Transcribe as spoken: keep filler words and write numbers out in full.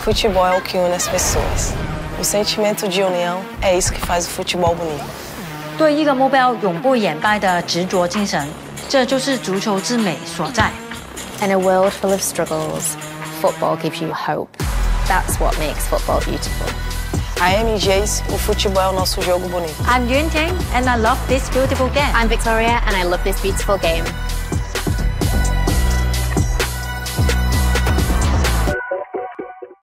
Futebol é o que une as pessoas. O sentimento de união é isso que faz o futebol bonito. 对一个目标永不言败的执着精神，这就是足球之美所在。 In a world full of struggles, football gives you hope. That's what makes football beautiful. A M Js, o futebol é o nosso jogo bonito. I'm Yun Ting and I love this beautiful game. I'm Victoria and I love this beautiful game.